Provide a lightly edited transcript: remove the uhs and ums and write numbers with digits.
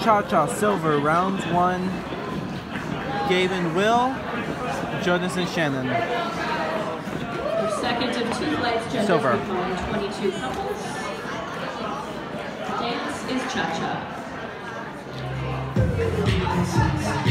Cha-Cha Silver, round 1. Gavin Will, Jonas and Shannon. Your second of 2 flights, gender Silver. 22 couples. Dance is Cha-Cha.